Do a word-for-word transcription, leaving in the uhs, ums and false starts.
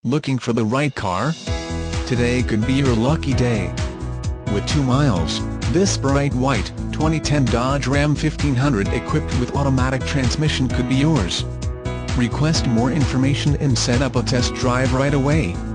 Looking for the right car? Today could be your lucky day. With two miles, this bright white, twenty ten Dodge Ram fifteen hundred equipped with automatic transmission could be yours. Request more information and set up a test drive right away.